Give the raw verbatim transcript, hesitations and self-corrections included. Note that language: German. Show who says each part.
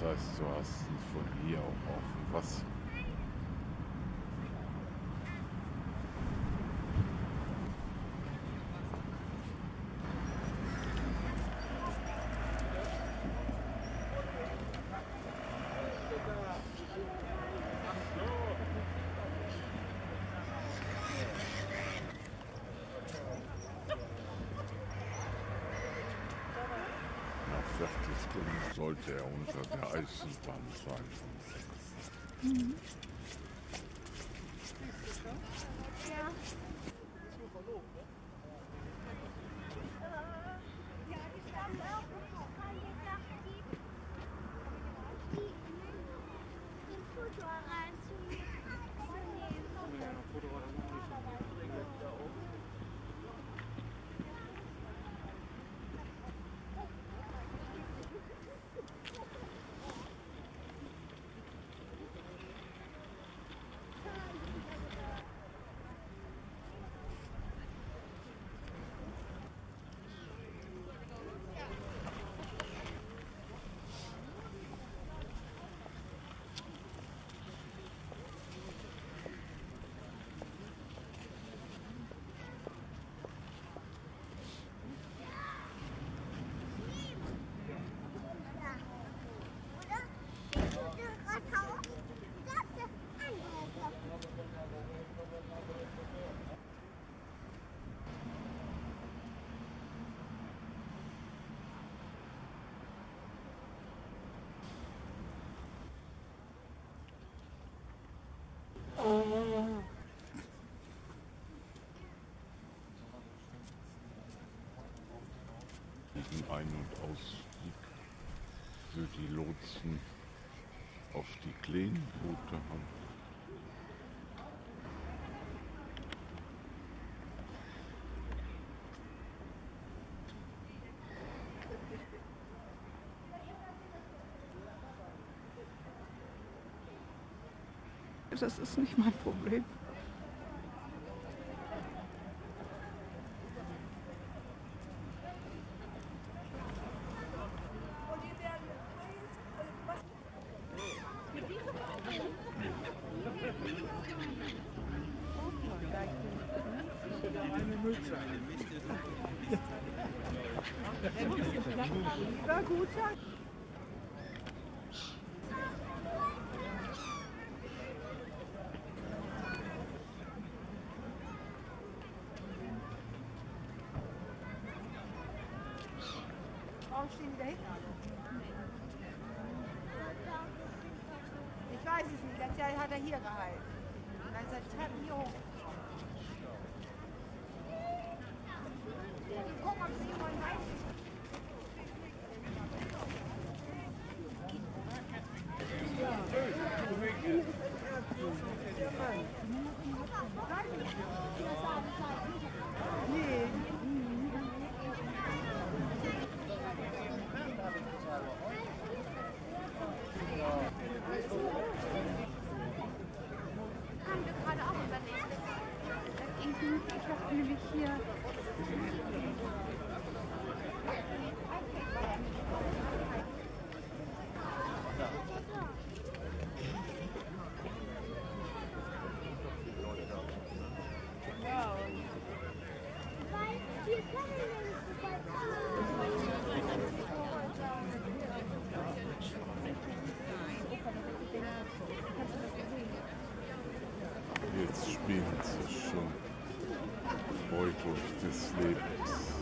Speaker 1: heißt, du hast ihn von hier auch offen. Was? Nach Viertelstunden sollte er unter der Eisenbahn sein.
Speaker 2: Mhm.
Speaker 3: Ja. Ja, die stammen auch von die, die, den Foto reinzunehmen.
Speaker 1: Diesen Ein- und Ausstieg für die Lotsen auf die kleinen Boote haben.
Speaker 2: Das ist nicht mein Problem.
Speaker 4: Na gut, ja. Warum stehen die da hinten alle? Ich weiß es nicht. Letztes Jahr hat er hier gehalten. Dann ist er die Treppen hier hoch. Guck, ob sie jemanden weiß. Nee.
Speaker 3: Haben wir gerade auch überlegt.
Speaker 2: Ich habe nämlich hier
Speaker 3: Weil wir können nicht
Speaker 1: Jetzt spielen sie schon Freude des Lebens.